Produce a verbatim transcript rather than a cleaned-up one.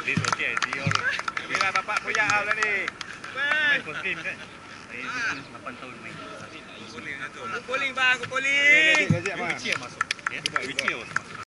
Dia okey dia orang. Bila bapak punya out lah ni. Main first game kan? Saya lapan tahun main. Bowling bang, bowling. Wicket masuk. Ya, wicket masuk.